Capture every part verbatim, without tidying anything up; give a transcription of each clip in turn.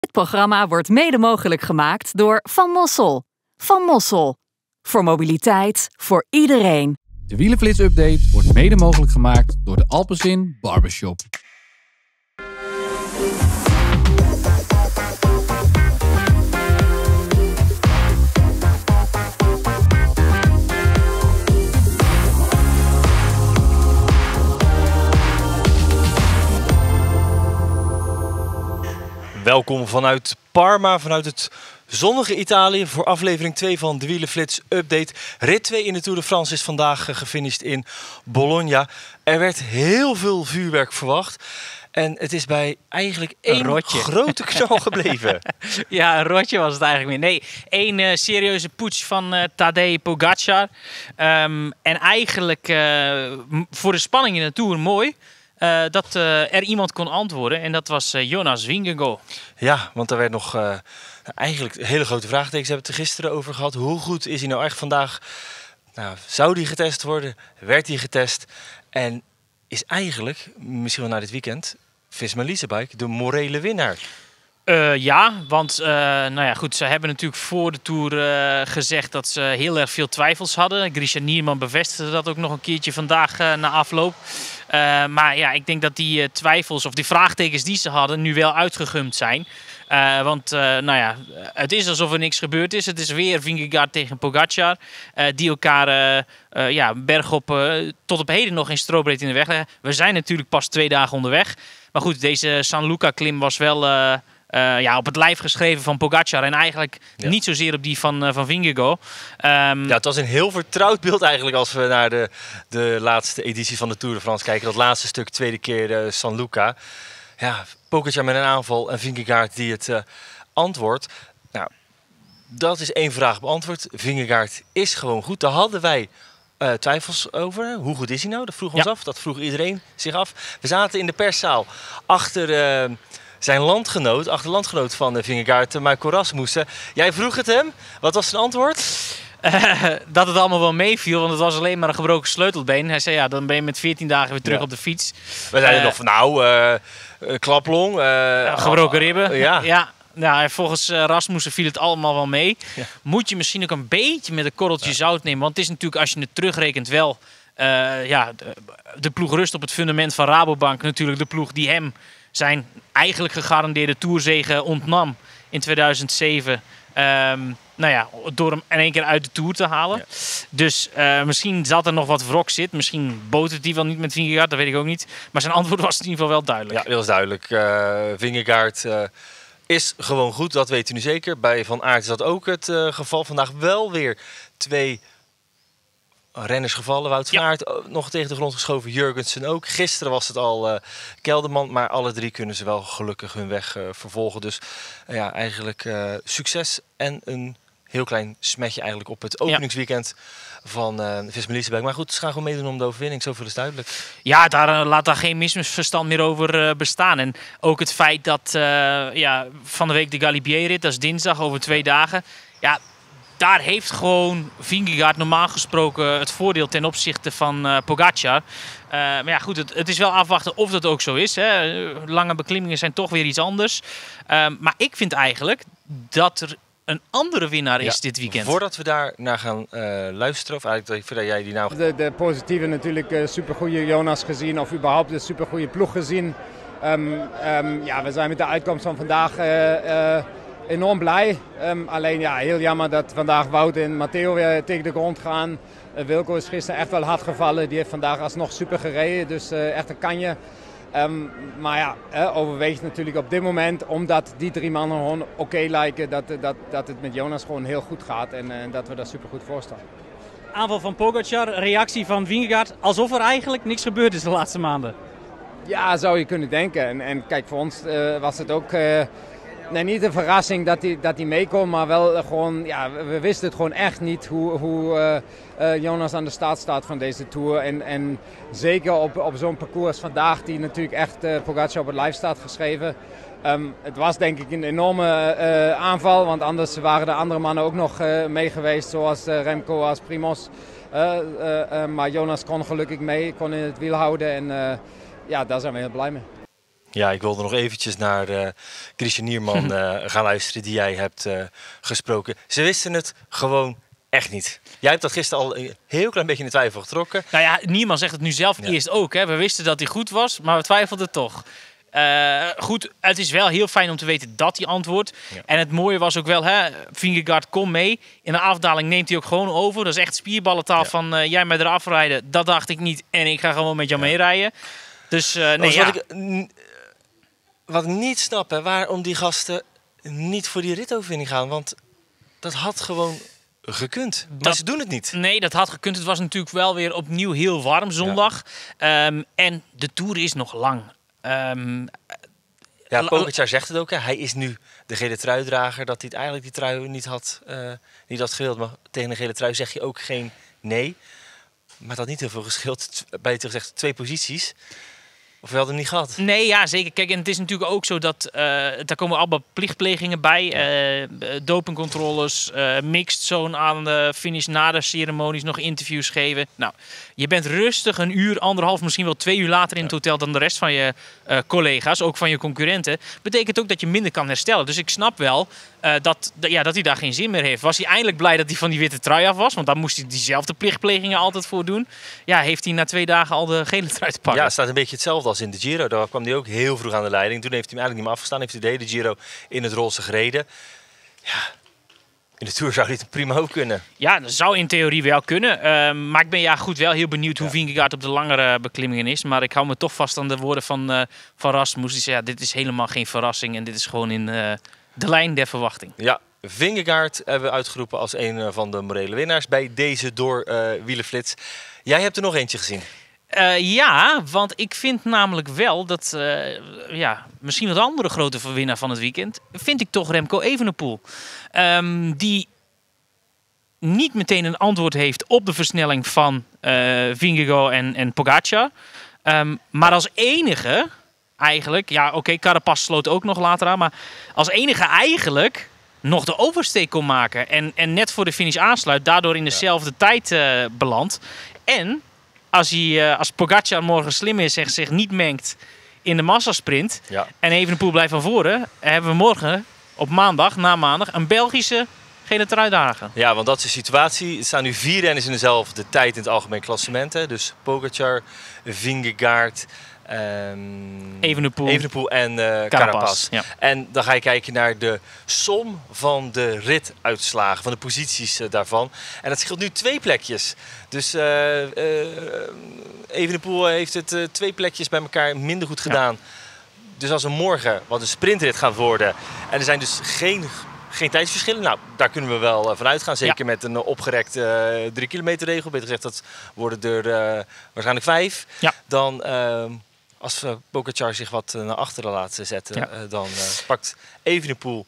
Dit programma wordt mede mogelijk gemaakt door Van Mossel. Van Mossel. Voor mobiliteit, voor iedereen. De Wielenflits-update wordt mede mogelijk gemaakt door de Alpenzin Barbershop. Welkom vanuit Parma, vanuit het zonnige Italië voor aflevering twee van de Wielenflits Update. Rit twee in de Tour de France is vandaag gefinished in Bologna. Er werd heel veel vuurwerk verwacht. En het is bij eigenlijk één rotje. grote knal gebleven. Ja, een rotje was het eigenlijk meer. Nee, één uh, serieuze poets van uh, Tadej Pogacar. Um, en eigenlijk uh, voor de spanning in de Tour mooi. Uh, dat uh, er iemand kon antwoorden en dat was uh, Jonas Vingegaard. Ja, want er werd nog uh, eigenlijk hele grote vraagtekens. We hebben het er gisteren over gehad. Hoe goed is hij nou echt vandaag? Nou, zou hij getest worden? Werd hij getest? En is eigenlijk, misschien wel na dit weekend, Visma Leasebike de morele winnaar? Uh, ja, want uh, nou ja, goed, ze hebben natuurlijk voor de Tour uh, gezegd dat ze heel erg veel twijfels hadden. Grisha Nierman bevestigde dat ook nog een keertje vandaag uh, na afloop. Uh, maar ja, ik denk dat die uh, twijfels of die vraagtekens die ze hadden nu wel uitgegumd zijn. Uh, want uh, nou ja, het is alsof er niks gebeurd is. Het is weer Vingegaard tegen Pogacar. Uh, die elkaar uh, uh, ja, bergop uh, tot op heden nog geen strobreedte in de weg leggen. We zijn natuurlijk pas twee dagen onderweg. Maar goed, deze San Luca klim was wel uh, uh, ja, op het lijf geschreven van Pogacar. En eigenlijk ja. niet zozeer op die van, uh, van Vingegaard. Um, ja, het was een heel vertrouwd beeld eigenlijk als we naar de, de laatste editie van de Tour de France kijken. Dat laatste stuk, tweede keer uh, San Luca. Ja, Pogacar met een aanval en Vingegaard die het uh, antwoordt. Nou, dat is één vraag beantwoord. Vingegaard is gewoon goed. Daar hadden wij uh, twijfels over. Hoe goed is hij nou? Dat vroeg ons ja. af. Dat vroeg iedereen zich af. We zaten in de perszaal achter uh, zijn landgenoot, achter de landgenoot van uh, Vingegaard, uh, Michael Rasmussen. Jij vroeg het hem. Wat was zijn antwoord? Uh, dat het allemaal wel meeviel, want het was alleen maar een gebroken sleutelbeen. Hij zei ja, dan ben je met veertien dagen weer terug ja. op de fiets. We zeiden uh, nog van nou, uh, uh, klaplong. Uh, uh, gebroken ribben. Uh, ja. ja. Nou, volgens uh, Rasmussen viel het allemaal wel mee. Ja. Moet je misschien ook een beetje met een korreltje ja. zout nemen. Want het is natuurlijk, als je het terugrekent, wel uh, ja, de, de ploeg rust op het fundament van Rabobank. Natuurlijk de ploeg die hem zijn eigenlijk gegarandeerde tourzege ontnam in tweeduizend zeven. Um, nou ja, door hem in één keer uit de Tour te halen. Ja. Dus uh, misschien zat er nog wat wrok zit. Misschien botert hij wel niet met Vingegaard, dat weet ik ook niet. Maar zijn antwoord was in ieder geval wel duidelijk. Ja, dat was duidelijk. Uh, Vingegaard uh, is gewoon goed, dat weet u nu zeker. Bij Van Aert is dat ook het uh, geval. Vandaag wel weer twee renners gevallen. Wout van ja. Aert nog tegen de grond geschoven. Jurgensen ook. Gisteren was het al uh, Kelderman. Maar alle drie kunnen ze wel gelukkig hun weg uh, vervolgen. Dus uh, ja, eigenlijk uh, succes en een heel klein smetje eigenlijk op het openingsweekend ja. van uh, Visma Leasebike. Maar goed, ze gaan gewoon meedoen om de overwinning. Zoveel is duidelijk. Ja, daar uh, laat daar geen misverstand meer over uh, bestaan. En ook het feit dat uh, ja, van de week de Galibier-rit, dat is dinsdag over twee dagen. Ja, daar heeft gewoon Vingegaard normaal gesproken het voordeel ten opzichte van uh, Pogacar. Uh, maar ja, goed, het, het is wel afwachten of dat ook zo is. Hè. Lange beklimmingen zijn toch weer iets anders. Uh, maar ik vind eigenlijk dat er een andere winnaar is ja, dit weekend. Voordat we daar naar gaan uh, luisteren, of eigenlijk voordat jij die nou... De, de positieve natuurlijk, uh, supergoeie Jonas gezien, of überhaupt een supergoeie ploeg gezien. Um, um, ja, we zijn met de uitkomst van vandaag uh, uh, enorm blij. Um, alleen ja, heel jammer dat vandaag Wout en Matteo weer tegen de grond gaan. Uh, Wilco is gisteren echt wel hard gevallen. Die heeft vandaag alsnog super gereden, dus uh, echt een kanje. Um, maar ja, uh, overweegt natuurlijk op dit moment, omdat die drie mannen gewoon oké okay lijken, dat, dat, dat het met Jonas gewoon heel goed gaat en uh, dat we daar super goed voor staan. Aanval van Pogacar, reactie van Vingegaard, alsof er eigenlijk niks gebeurd is de laatste maanden. Ja, zou je kunnen denken. En, en kijk, voor ons uh, was het ook uh, nee, niet een verrassing dat hij dat hij meekomt, maar wel uh, gewoon, ja, we wisten het gewoon echt niet hoe, hoe uh, uh, Jonas aan de start staat van deze Tour. En, en zeker op, op zo'n parcours vandaag, die natuurlijk echt uh, Pogacar op het lijf staat geschreven. Um, het was denk ik een enorme uh, aanval, want anders waren de andere mannen ook nog uh, mee geweest, zoals uh, Remco, als Primoz. Uh, uh, uh, maar Jonas kon gelukkig mee, kon in het wiel houden en uh, ja, daar zijn we heel blij mee. Ja, ik wilde nog eventjes naar uh, Christian Nierman uh, gaan luisteren die jij hebt uh, gesproken. Ze wisten het gewoon echt niet. Jij hebt dat gisteren al een heel klein beetje in de twijfel getrokken. Nou ja, Nierman zegt het nu zelf Ja. eerst ook. Hè. We wisten dat hij goed was, maar we twijfelden toch. Uh, goed, het is wel heel fijn om te weten dat hij antwoordt. Ja. En het mooie was ook wel, hè, Vingegaard kom mee. In de afdaling neemt hij ook gewoon over. Dat is echt spierballentaal Ja. van uh, jij mij eraf rijden. Dat dacht ik niet en ik ga gewoon met jou Ja. meerijden. Dus uh, nee, Dus ja. wat, ik, n- wat ik niet snap, hè, waarom die gasten niet voor die ritoverwinning gaan. Want dat had gewoon gekund. Maar Dat- ze doen het niet. Nee, dat had gekund. Het was natuurlijk wel weer opnieuw heel warm zondag. Um, en de Tour is nog lang. Um, Ja, La- Pogacar zegt het ook. Hè. Hij is nu de gele truidrager. Dat hij het eigenlijk die trui niet had, uh, niet had gewild. Maar tegen een gele trui zeg je ook geen nee. Maar het had niet heel veel geschild. Bij het gezegd twee posities. Of we hadden hem niet gehad. Nee, ja, zeker. Kijk, en het is natuurlijk ook zo dat uh, daar komen allemaal plichtplegingen bij. Uh, dopingcontroles, uh, mixed zone aan de finish, na de ceremonies nog interviews geven. Nou, je bent rustig een uur, anderhalf, misschien wel twee uur later in het hotel dan de rest van je uh, collega's, ook van je concurrenten. Betekent ook dat je minder kan herstellen. Dus ik snap wel uh, dat, d- ja, dat hij daar geen zin meer heeft. Was hij eindelijk blij dat hij van die witte trui af was? Want dan moest hij diezelfde plichtplegingen altijd voor doen. Ja, heeft hij na twee dagen al de gele trui te pakken. Ja, het staat een beetje hetzelfde als in de Giro. Daar kwam hij ook heel vroeg aan de leiding. Toen heeft hij hem eigenlijk niet meer afgestaan. Heeft hij de hele Giro in het roze gereden. Ja, in de Tour zou hij het prima ook kunnen. Ja, dat zou in theorie wel kunnen. Uh, maar ik ben ja goed wel heel benieuwd hoe Ja. Vingegaard op de langere beklimmingen is. Maar ik hou me toch vast aan de woorden van, uh, van Rasmus. Die zei, ja, dit is helemaal geen verrassing. En dit is gewoon in uh, de lijn der verwachting. Ja, Vingegaard hebben we uitgeroepen als een van de morele winnaars bij deze door uh, wielenflits. Jij hebt er nog eentje gezien. Uh, ja, want ik vind namelijk wel dat, uh, ja, misschien wat andere grote winnaar van het weekend, vind ik toch Remco Evenepoel. Um, die niet meteen een antwoord heeft op de versnelling van uh, Vingegaard en, en Pogacar. Um, maar als enige, eigenlijk, ja oké, okay, Carapaz sloot ook nog later aan, maar als enige eigenlijk nog de oversteek kon maken. En, en net voor de finish aansluit, daardoor in dezelfde ja. tijd uh, belandt. En als, hij, uh, als Pogacar morgen slim is en zich niet mengt in de massasprint Ja. en Evenepoel blijft van voren, hebben we morgen op maandag, na maandag, een Belgische gele truidagen. Ja, want dat is de situatie. Er staan nu vier renners in dezelfde tijd in het algemeen klassement. Hè. Dus Pogacar, Vingegaard, um, Evenepoel. Evenepoel en uh, Carapaz, Carapaz. ja. En dan ga je kijken naar de som van de rituitslagen, van de posities uh, daarvan. En dat scheelt nu twee plekjes. Dus uh, uh, Evenepoel heeft het uh, twee plekjes bij elkaar minder goed gedaan. Ja. Dus als we morgen wat een sprintrit gaan worden en er zijn dus geen... Geen tijdsverschillen. Nou, daar kunnen we wel van uitgaan. Zeker ja. met een opgerekt uh, drie kilometer regel. Beter gezegd, dat worden er uh, waarschijnlijk vijf. Ja. Dan, uh, als uh, Pogacar zich wat uh, naar achteren laat zetten, ja. uh, dan uh, pakt Evenepoel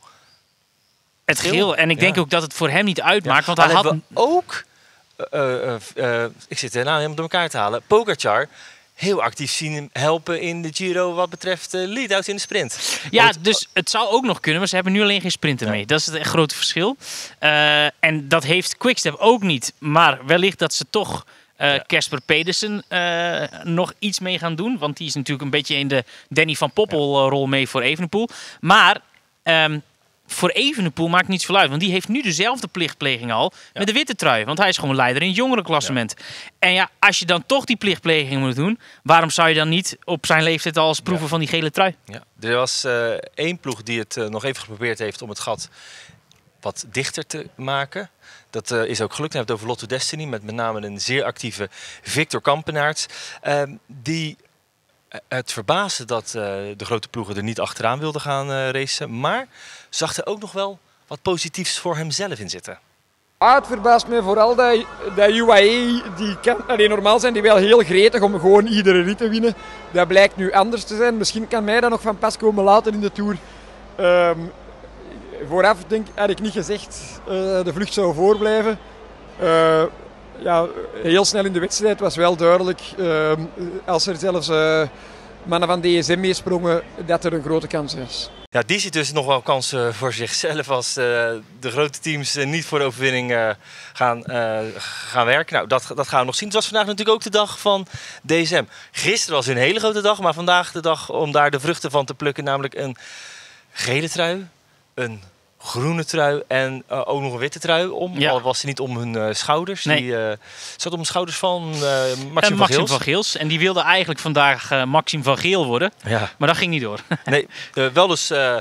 het geel. En ik denk ja. ook dat het voor hem niet uitmaakt. Ja. Want hij had had ook, uh, uh, uh, ik zit er nou helemaal door elkaar te halen, Pogacar heel actief zien helpen in de Giro wat betreft uh, lead-outs in de sprint. Ja, Want, dus het zou ook nog kunnen, maar ze hebben nu alleen geen sprinter ja. mee. Dat is het grote verschil. Uh, en dat heeft Quickstep ook niet. Maar wellicht dat ze toch Casper uh, ja. Pedersen uh, nog iets mee gaan doen. Want die is natuurlijk een beetje in de Danny van Poppel ja. rol mee voor Evenepoel. Maar Um, voor Evenepoel maakt niets veel uit. Want die heeft nu dezelfde plichtpleging al ja. met de witte trui. Want hij is gewoon leider in het jongerenklassement. Ja. En ja, als je dan toch die plichtpleging moet doen, waarom zou je dan niet op zijn leeftijd al eens proeven ja. van die gele trui? Ja. Er was uh, één ploeg die het uh, nog even geprobeerd heeft om het gat wat dichter te maken. Dat uh, is ook gelukt. Hij heeft het over Lotto Destiny met met name een zeer actieve Victor Kampenaerts. Uh, die het verbaasde dat uh, de grote ploegen er niet achteraan wilden gaan uh, racen. Maar zag er ook nog wel wat positiefs voor hemzelf in zitten. Ah, het verbaast me vooral dat, dat U A E, die kan, allee, normaal zijn die wel heel gretig om gewoon iedere rit te winnen. Dat blijkt nu anders te zijn. Misschien kan mij dat nog van pas komen later in de Tour. Um, vooraf denk, had ik niet gezegd uh, de vlucht zou voorblijven. Uh, ja, heel snel in de wedstrijd was wel duidelijk, uh, als er zelfs uh, mannen van D S M meesprongen, dat er een grote kans was. Ja, die ziet dus nog wel kansen voor zichzelf als uh, de grote teams uh, niet voor de overwinning uh, gaan, uh, gaan werken. Nou, dat, dat gaan we nog zien. Het was vandaag natuurlijk ook de dag van D S M. Gisteren was een hele grote dag, maar vandaag de dag om daar de vruchten van te plukken. Namelijk een gele trui, een groene trui en uh, ook nog een witte trui om. Ja. Al was ze niet om hun uh, schouders. Nee. Die uh, zat om de schouders van uh, Maxime, en van, Maxime Geels. van Geels. En die wilde eigenlijk vandaag uh, Maxime van Geel worden. Ja. Maar dat ging niet door. Nee, uh, wel dus uh,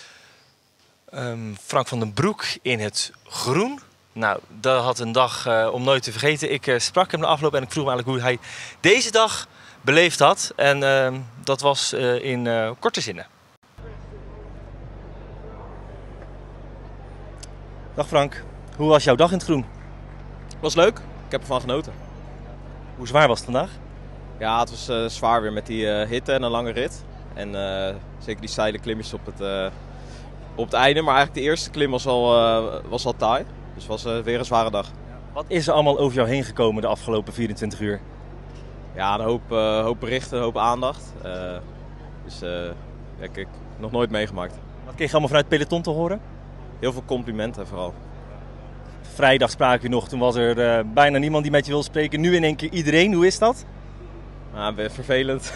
um, Frank van den Broek in het groen. Nou, dat had een dag uh, om nooit te vergeten. Ik uh, sprak hem na afloop en ik vroeg hem eigenlijk hoe hij deze dag beleefd had. En uh, dat was uh, in uh, korte zinnen. Dag Frank, hoe was jouw dag in het groen? Was leuk, ik heb ervan genoten. Hoe zwaar was het vandaag? Ja, het was uh, zwaar weer met die uh, hitte en een lange rit. En uh, zeker die steile klimmetjes op het, uh, op het einde. Maar eigenlijk de eerste klim was al, uh, was al taai. Dus het was uh, weer een zware dag. Wat is er allemaal over jou heen gekomen de afgelopen vierentwintig uur? Ja, een hoop, uh, hoop berichten, een hoop aandacht. Uh, dus uh, ja, ik heb nog nooit meegemaakt. Wat kreeg je allemaal vanuit het peloton te horen? Heel veel complimenten vooral. Vrijdag spraken we nog, toen was er uh, bijna niemand die met je wil spreken. Nu in één keer iedereen, hoe is dat? Ja, vervelend.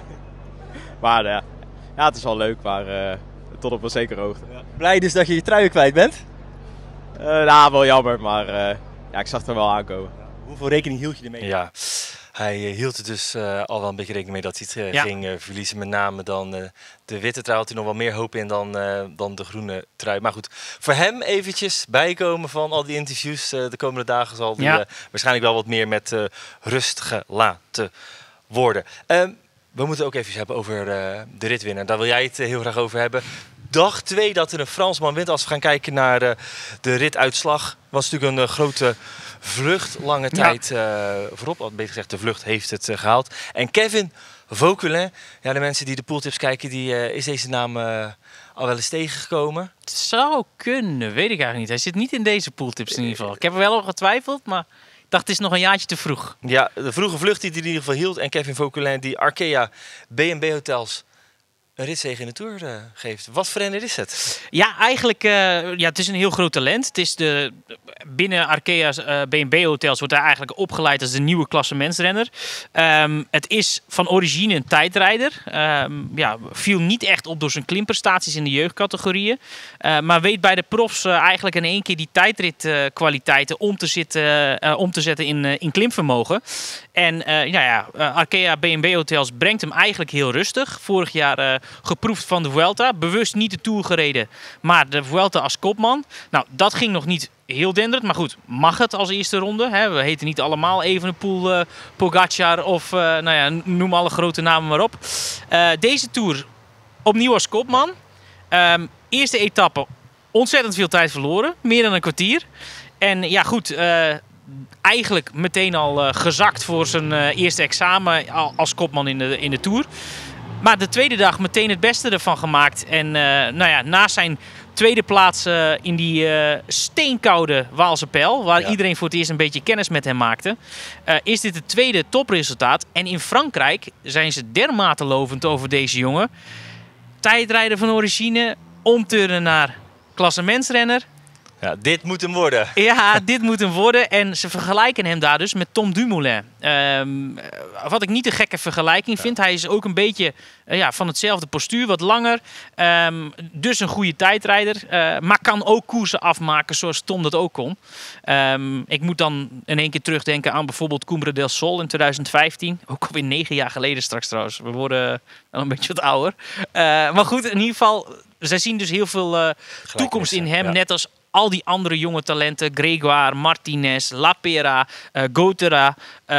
maar ja. ja, het is wel leuk, maar uh, tot op een zekere hoogte. Ja. Blij dus dat je je truien kwijt bent? Uh, nou, wel jammer, maar uh, ja, ik zag het er wel aankomen. Ja. Hoeveel rekening hield je ermee? Ja, hij uh, hield er dus uh, al wel een beetje rekening mee dat hij het uh, ja. ging uh, verliezen. Met name dan uh, de witte trui had hij nog wel meer hoop in dan, uh, dan de groene trui. Maar goed, voor hem eventjes bijkomen van al die interviews. Uh, de komende dagen zal hij ja. uh, waarschijnlijk wel wat meer met uh, rust gelaten worden. Uh, we moeten ook even hebben over uh, de ritwinnaar. Daar wil jij het uh, heel graag over hebben. Dag twee dat er een Fransman wint. Als we gaan kijken naar uh, de rituitslag. Was natuurlijk een uh, grote vlucht. Lange tijd uh, voorop. Beter gezegd, de vlucht heeft het uh, gehaald. En Kevin Vauquelin. Ja, de mensen die de pooltips kijken. Die, uh, is deze naam uh, al wel eens tegengekomen? Het zou kunnen. Weet ik eigenlijk niet. Hij zit niet in deze pooltips in ieder geval. Ik heb er wel al getwijfeld, maar... Ik dacht, het is nog een jaartje te vroeg. Ja, de vroege vlucht die hij in ieder geval hield. En Kevin Vauquelin die Arkea B en B Hotels een ritzege in de Tour uh, geeft. Wat voor renner is het? Ja, eigenlijk, uh, ja, het is een heel groot talent. Het is de, binnen Arkea's uh, B en B Hotels wordt hij eigenlijk opgeleid als de nieuwe klassementsrenner. Um, het is van origine een tijdrijder. Um, ja, viel niet echt op door zijn klimprestaties in de jeugdcategorieën. Uh, maar weet bij de profs uh, eigenlijk in één keer die tijdritkwaliteiten uh, om, te zitten, uh, om te zetten in, uh, in klimvermogen. En uh, nou ja, uh, Arkea B en B Hotels brengt hem eigenlijk heel rustig. Vorig jaar uh, geproefd van de Vuelta. Bewust niet de Tour gereden, maar de Vuelta als kopman. Nou, dat ging nog niet heel denderend. Maar goed, mag het als eerste ronde? Hè? We heten niet allemaal Evenepoel, uh, Pogacar of uh, nou ja, noem alle grote namen maar op. Uh, deze Tour opnieuw als kopman. Um, eerste etappe ontzettend veel tijd verloren. Meer dan een kwartier. En ja goed... Uh, Eigenlijk meteen al uh, gezakt voor zijn uh, eerste examen als kopman in de, in de Tour. Maar de tweede dag meteen het beste ervan gemaakt. En uh, nou ja, na zijn tweede plaats uh, in die uh, steenkoude Waalse Pijl, waar ja. iedereen voor het eerst een beetje kennis met hem maakte, uh, is dit het tweede topresultaat. En in Frankrijk zijn ze dermate lovend over deze jongen. Tijdrijder van origine, omturnen naar klassementsrenner. Ja, dit moet hem worden. Ja, dit moet hem worden. En ze vergelijken hem daar dus met Tom Dumoulin. Um, wat ik niet een gekke vergelijking vind. Ja. Hij is ook een beetje uh, ja, van hetzelfde postuur, wat langer. Um, dus een goede tijdrijder. Uh, maar kan ook koersen afmaken zoals Tom dat ook kon. Um, ik moet dan in één keer terugdenken aan bijvoorbeeld Cumbre del Sol in twintig vijftien. Ook alweer negen jaar geleden straks trouwens. We worden wel een beetje wat ouder. Uh, maar goed, in ieder geval, zij zien dus heel veel uh, toekomst in hem. Ja. Net als al die andere jonge talenten, Grégoire, Martinez, Lapera, uh, Gotera,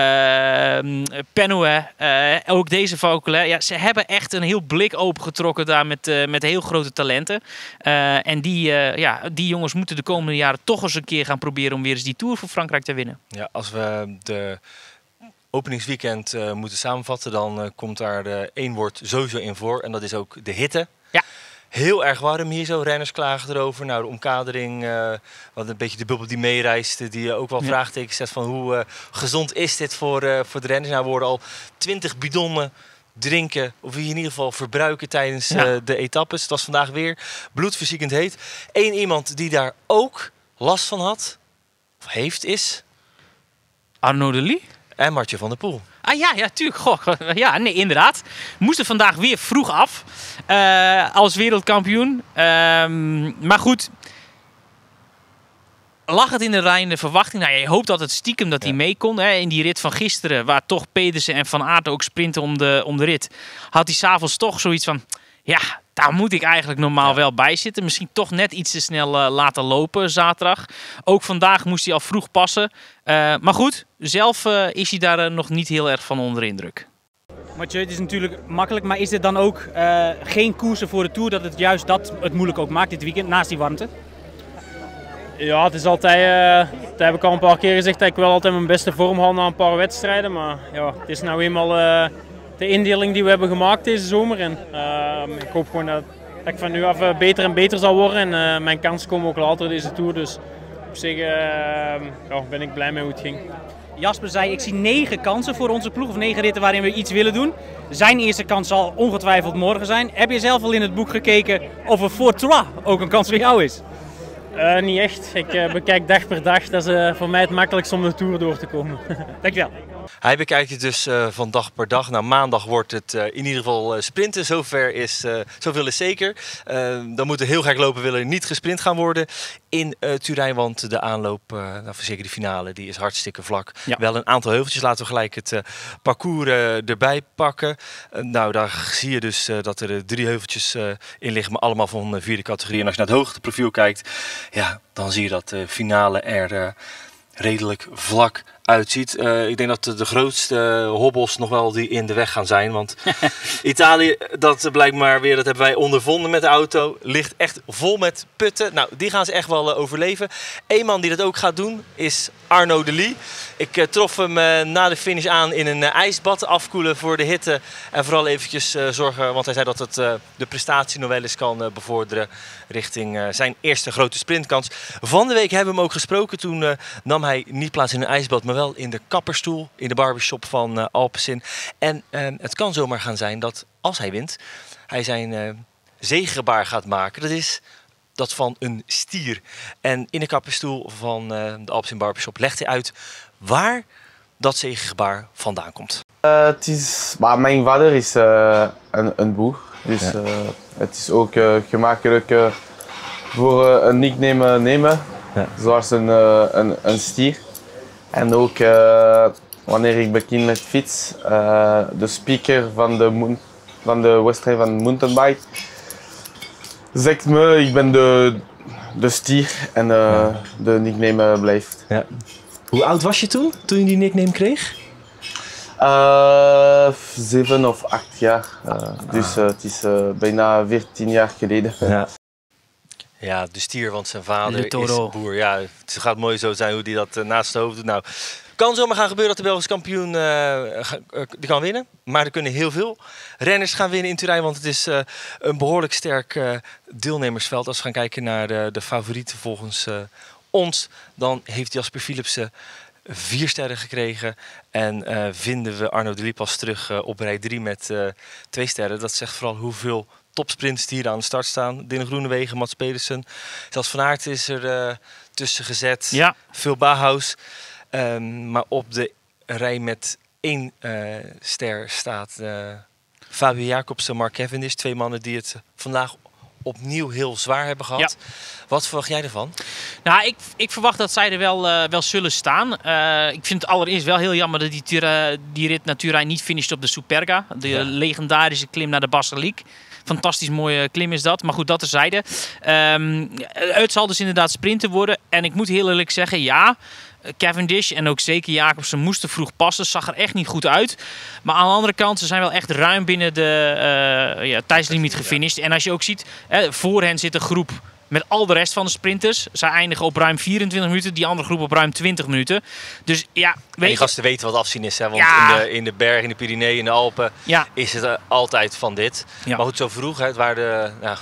uh, Penouet, uh, ook deze Vauquelin. Ja, ze hebben echt een heel blik opengetrokken daar met, uh, met heel grote talenten. Uh, en die, uh, ja, die jongens moeten de komende jaren toch eens een keer gaan proberen om weer eens die Tour voor Frankrijk te winnen. Ja, als we de openingsweekend uh, moeten samenvatten, dan uh, komt daar uh, één woord sowieso in voor. En dat is ook de hitte. Ja. Heel erg warm hier zo. Renners klagen erover. Nou, de omkadering, uh, wat een beetje de bubbel die meereist, die uh, ook wel ja. vraagtekens zet van hoe uh, gezond is dit voor, uh, voor de renners. Nou, we worden al twintig bidonnen drinken, of in ieder geval verbruiken tijdens Ja. uh, de etappes. Het was vandaag weer bloedverziekend heet. Eén iemand die daar ook last van had, of heeft, is... Arnaud de Lie? En Mathieu van der Poel. Ah ja, ja, tuurlijk. Goh, ja, nee, inderdaad. Moesten vandaag weer vroeg af uh, als wereldkampioen. Um, maar goed, lag het in de lijn de verwachting? Nou, je hoopt dat het stiekem dat hij ja. mee kon. Hè, in die rit van gisteren, waar toch Pedersen en Van Aert ook sprinten om de, om de rit, had hij s'avonds toch zoiets van... Ja, daar moet ik eigenlijk normaal ja. wel bij zitten. Misschien toch net iets te snel uh, laten lopen zaterdag. Ook vandaag moest hij al vroeg passen. Uh, maar goed, zelf uh, is hij daar uh, nog niet heel erg van onder indruk. Mathieu, het is natuurlijk makkelijk, maar is dit dan ook uh, geen koersen voor de Tour dat het juist dat het moeilijk ook maakt dit weekend, naast die warmte? Ja, het is altijd, uh, dat heb ik al een paar keer gezegd, dat ik wel altijd mijn beste vorm haal na een paar wedstrijden. Maar ja, het is nou eenmaal uh, de indeling die we hebben gemaakt deze zomer. En, uh, ik hoop gewoon dat, dat ik van nu af uh, beter en beter zal worden. En uh, mijn kansen komen ook later deze Tour. Dus op zich uh, ja, ben ik blij met hoe het ging. Jasper zei, ik zie negen kansen voor onze ploeg, of negen ritten waarin we iets willen doen. Zijn eerste kans zal ongetwijfeld morgen zijn. Heb je zelf al in het boek gekeken of een Four Trois ook een kans voor jou is? Uh, niet echt. Ik uh, bekijk dag per dag. Dat is uh, voor mij het makkelijkst om de Tour door te komen. Dankjewel. Hij bekijkt het dus uh, van dag per dag. Nou, maandag wordt het uh, in ieder geval uh, sprinten. Zover is, uh, zoveel is zeker. Uh, dan moet er heel gek lopen willen er niet gesprint gaan worden in uh, Turijn. Want de aanloop, uh, nou, zeker de finale, die is hartstikke vlak. Ja. Wel een aantal heuveltjes. Laten we gelijk het uh, parcours uh, erbij pakken. Uh, nou, daar zie je dus uh, dat er uh, drie heuveltjes uh, in liggen. Maar allemaal van de vierde categorie. En als je naar het hoogteprofiel kijkt, ja, dan zie je dat de finale er uh, redelijk vlak uitziet. Uh, ik denk dat de, de grootste uh, hobbels nog wel die in de weg gaan zijn. Want Italië, dat blijkt maar weer, dat hebben wij ondervonden met de auto, ligt echt vol met putten. Nou, die gaan ze echt wel uh, overleven. Eén man die dat ook gaat doen is Arnaud de Lie. Ik uh, trof hem uh, na de finish aan in een uh, ijsbad, afkoelen voor de hitte. En vooral eventjes uh, zorgen, want hij zei dat het uh, de prestatie nog wel eens kan uh, bevorderen richting uh, zijn eerste grote sprintkans. Van de week hebben we hem ook gesproken. Toen uh, nam hij niet plaats in een ijsbad, maar wel in de kapperstoel in de barbershop van uh, Alpecin. En uh, het kan zomaar gaan zijn dat als hij wint, hij zijn uh, zegegebaar gaat maken. Dat is dat van een stier. En in de kapperstoel van uh, de Alpecin barbershop legt hij uit waar dat zegegebaar vandaan komt. Uh, het is, maar mijn vader is uh, een, een boer. Dus ja. uh, het is ook uh, gemakkelijk uh, voor uh, een nickname nemen. Ja. Zoals een, uh, een, een stier. En ook uh, wanneer ik begin met fiets, uh, de speaker van de, van de wedstrijd van mountainbike zegt me, ik ben de, de stier en uh, ja. de nickname blijft. Ja. Hoe oud was je toen, toen je die nickname kreeg? Uh, zeven of acht jaar. Uh, dus uh, het is uh, bijna veertien jaar geleden. Ja. Ja, de stier, want zijn vader is boer. Ja, het gaat mooi zo zijn hoe hij dat uh, naast zijn hoofd doet. Nou, kan zomaar gaan gebeuren dat de Belgische kampioen uh, ga, uh, die kan winnen. Maar er kunnen heel veel renners gaan winnen in Turijn. Want het is uh, een behoorlijk sterk uh, deelnemersveld. Als we gaan kijken naar de, de favorieten volgens uh, ons, dan heeft Jasper Philipsen vier sterren gekregen. En uh, vinden we Arnaud de Lie pas terug uh, op rij drie met uh, twee sterren. Dat zegt vooral hoeveel topsprints die hier aan de start staan. Dylan Groenewegen, Mats Pedersen. Zelfs Van Aert is er uh, tussen gezet. Ja. Phil Bauhaus. Um, maar op de rij met één uh, ster staat uh, Fabio Jacobsen en Mark Cavendish. Twee mannen die het vandaag opnieuw heel zwaar hebben gehad. Ja. Wat verwacht jij ervan? Nou, ik, ik verwacht dat zij er wel, uh, wel zullen staan. Uh, ik vind het allereerst wel heel jammer dat die, tura, die rit naar Turijn niet finisht op de Superga. De ja. legendarische klim naar de Basiliek. Fantastisch mooie klim is dat. Maar goed, dat terzijde. Um, het zal dus inderdaad sprinten worden. En ik moet heel eerlijk zeggen, ja, Cavendish en ook zeker Jacobsen moesten vroeg passen. Zag er echt niet goed uit. Maar aan de andere kant, ze zijn wel echt ruim binnen de uh, ja, tijdslimiet gefinished. En als je ook ziet, hè, voor hen zit een groep met al de rest van de sprinters. Zij eindigen op ruim vierentwintig minuten. Die andere groep op ruim twintig minuten. Dus ja, weet en die gasten weten wat afzien is. Hè? Want ja. in, de, in de bergen, in de Pyreneeën, in de Alpen ja. is het uh, altijd van dit. Ja. Maar goed, zo vroeg. Hè, het waren de, nou,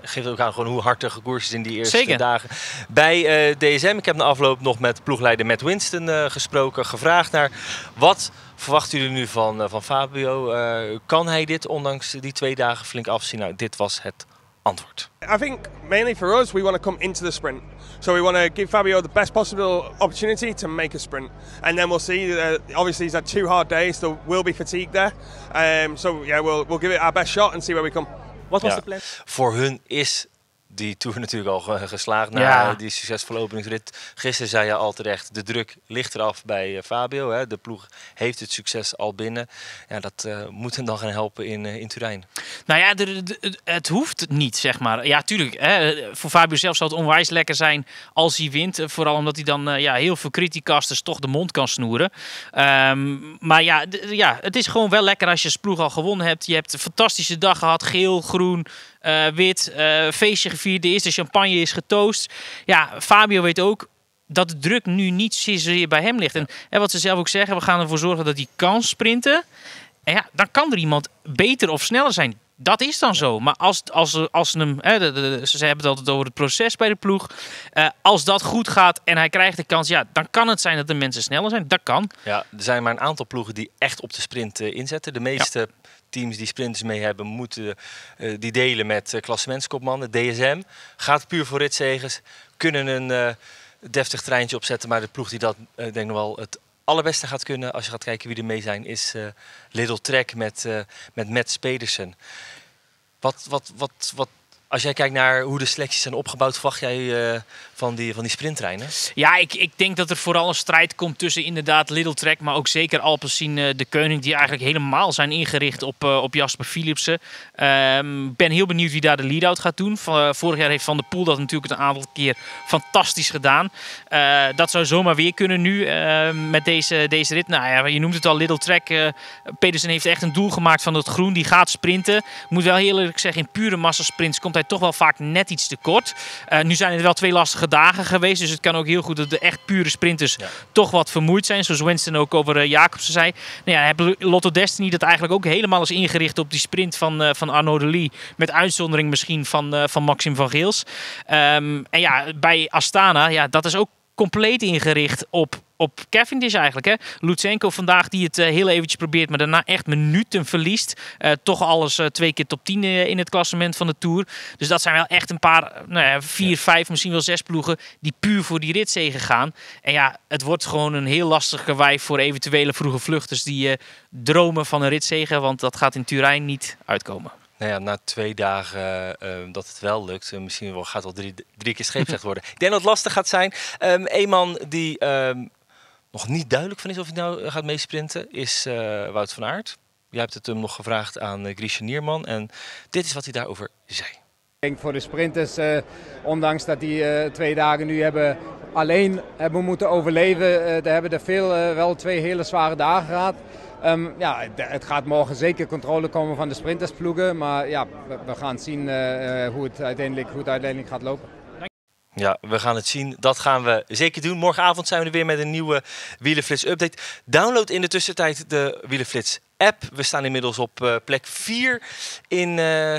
geeft ook aan gewoon hoe hard er gekoerst is in die eerste Zeker. dagen. Bij uh, D S M, ik heb na afloop nog met ploegleider Matt Winston uh, gesproken, gevraagd naar wat verwachten jullie nu van, uh, van Fabio? Uh, kan hij dit ondanks die twee dagen flink afzien? Nou, dit was het antwoord. I think mainly for us, we want to come into the sprint. So we want to give Fabio the best possible opportunity to make a sprint. And then we'll see, uh, obviously he's had two hard days, there will be fatigue there. Um, so yeah, we'll, we'll give it our best shot and see where we come. Wat was Ja. de plan? Voor hun is die Tour natuurlijk al ge- geslaagd na Ja. die succesvolle openingsrit. Gisteren zei je al terecht, de druk ligt eraf bij uh, Fabio. Hè. De ploeg heeft het succes al binnen. Ja, dat uh, moet hem dan gaan helpen in, uh, in Turijn. Nou ja, de, de, de- het hoeft niet, zeg maar. Ja, tuurlijk. Hè, voor Fabio zelf zal het onwijs lekker zijn als hij wint. Vooral omdat hij dan uh, ja, heel veel criticasters toch de mond kan snoeren. Um, maar ja, d- ja, het is gewoon wel lekker als je als ploeg al gewonnen hebt. Je hebt een fantastische dag gehad. Geel, groen, uh, wit. Uh, feestje gevierd. De eerste champagne is getoost. Ja, Fabio weet ook dat de druk nu niet zozeer bij hem ligt. En, en wat ze zelf ook zeggen, we gaan ervoor zorgen dat hij kan sprinten. En ja, dan kan er iemand beter of sneller zijn. Dat is dan zo. Maar als, als, als ze hem... Hè, de, de, ze hebben het altijd over het proces bij de ploeg. Uh, als dat goed gaat en hij krijgt de kans... Ja, dan kan het zijn dat de mensen sneller zijn. Dat kan. Ja, er zijn maar een aantal ploegen die echt op de sprint uh, inzetten. De meeste ja. teams die sprinters mee hebben, moeten uh, die delen met uh, klassementskopmannen. D S M gaat puur voor ritzegers. Kunnen een uh, deftig treintje opzetten. Maar de ploeg die dat, uh, denk ik nog wel het allerbeste gaat kunnen, als je gaat kijken wie er mee zijn, is uh, Lidl Trek met, uh, met Mats Pedersen. Wat, wat, wat, wat, als jij kijkt naar hoe de selecties zijn opgebouwd, verwacht jij uh, van die, van die sprinttreinen? Ja, ik, ik denk dat er vooral een strijd komt tussen inderdaad Lidl Trek, maar ook zeker Alpecin uh, de Koning, die eigenlijk helemaal zijn ingericht op, uh, op Jasper Philipsen. Ik um, ben heel benieuwd wie daar de lead-out gaat doen. Van, uh, vorig jaar heeft Van der Poel dat natuurlijk een aantal keer fantastisch gedaan. Uh, dat zou zomaar weer kunnen nu uh, met deze, deze rit. Nou ja, je noemt het al, Lidl Trek. Uh, Pedersen heeft echt een doel gemaakt van het groen. Die gaat sprinten. Moet wel heel eerlijk zeggen, in pure massasprints komt hij toch wel vaak net iets te kort. Uh, nu zijn het wel twee lastige dagen geweest. Dus het kan ook heel goed dat de echt pure sprinters ja. toch wat vermoeid zijn. Zoals Winston ook over uh, Jacobsen zei. Nou ja, hebben Lotto Destiny dat eigenlijk ook helemaal is ingericht op die sprint van, uh, van Arnaud de Lie. Met uitzondering misschien van, uh, van Maxim van Geels. Um, en ja, bij Astana, ja, dat is ook compleet ingericht op, op Cavendish eigenlijk. Hè? Lutsenko vandaag die het uh, heel eventjes probeert, maar daarna echt minuten verliest. Uh, toch alles uh, twee keer top tien uh, in het klassement van de Tour. Dus dat zijn wel echt een paar, nou ja, vier, ja. vijf, misschien wel zes ploegen die puur voor die ritzege gaan. En ja, het wordt gewoon een heel lastige wijf voor eventuele vroege vluchters die uh, dromen van een ritzege, want dat gaat in Turijn niet uitkomen. Nou ja, na twee dagen uh, dat het wel lukt, uh, misschien wel gaat wel drie, drie keer scheepsrecht worden. Ik denk dat het lastig gaat zijn. Um, een man die um, nog niet duidelijk van is of hij nou gaat meesprinten, is uh, Wout van Aert. Jij hebt het hem nog gevraagd aan uh, Grisha Nierman en dit is wat hij daarover zei. Ik denk voor de sprinters, uh, ondanks dat die uh, twee dagen nu hebben alleen hebben moeten overleven, uh, daar hebben er veel uh, wel twee hele zware dagen gehad. Um, ja, het gaat morgen zeker controle komen van de sprintersploegen, maar ja, we gaan zien uh, hoe, het uiteindelijk, hoe het uiteindelijk gaat lopen. Ja, we gaan het zien. Dat gaan we zeker doen. Morgenavond zijn we er weer met een nieuwe Wielerflits update. Download in de tussentijd de Wielerflits app. We staan inmiddels op uh, plek vier in... Uh...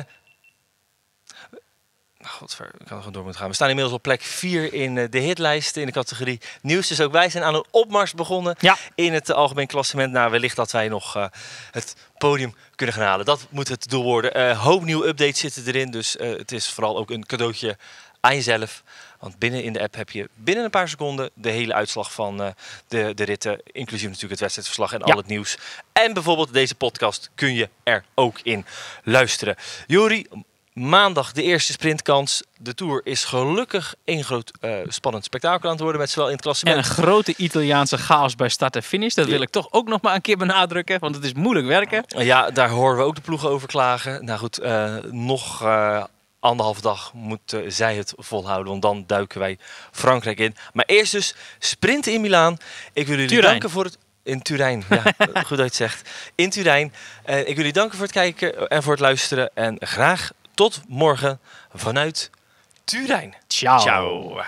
Godver, ik kan er gewoon door moeten gaan. We staan inmiddels op plek vier in uh, de hitlijst in de categorie nieuws. Dus ook wij zijn aan een opmars begonnen ja. in het uh, algemeen klassement. Nou, wellicht dat wij nog uh, het podium kunnen gaan halen. Dat moet het doel worden. Een uh, hoop nieuwe updates zitten erin. Dus uh, het is vooral ook een cadeautje aan jezelf. Want binnen in de app heb je binnen een paar seconden de hele uitslag van uh, de, de ritten. Inclusief natuurlijk het wedstrijdverslag en ja. al het nieuws. En bijvoorbeeld deze podcast kun je er ook in luisteren. Jori, maandag de eerste sprintkans. De Tour is gelukkig één groot uh, spannend spektakel aan het worden. Met zowel in het klassement. En een grote Italiaanse chaos bij start en finish. Dat wil ik toch ook nog maar een keer benadrukken. Want het is moeilijk werken. Ja, daar horen we ook de ploegen over klagen. Nou goed, uh, nog... Uh, Anderhalve dag moeten uh, zij het volhouden, want dan duiken wij Frankrijk in. Maar eerst dus sprinten in Milaan. Ik wil jullie Turijn. danken voor het... In Turijn, ja, goed dat je het zegt. In Turijn. Uh, ik wil jullie danken voor het kijken en voor het luisteren. En graag tot morgen vanuit Turijn. Ciao. Ciao.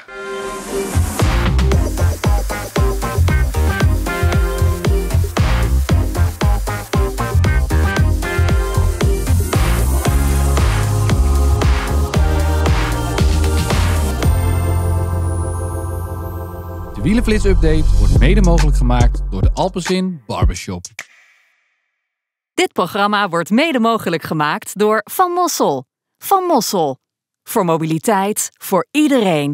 Wielenflits Update wordt mede mogelijk gemaakt door de Alpenzin Barbershop. Dit programma wordt mede mogelijk gemaakt door Van Mossel. Van Mossel. Voor mobiliteit voor iedereen.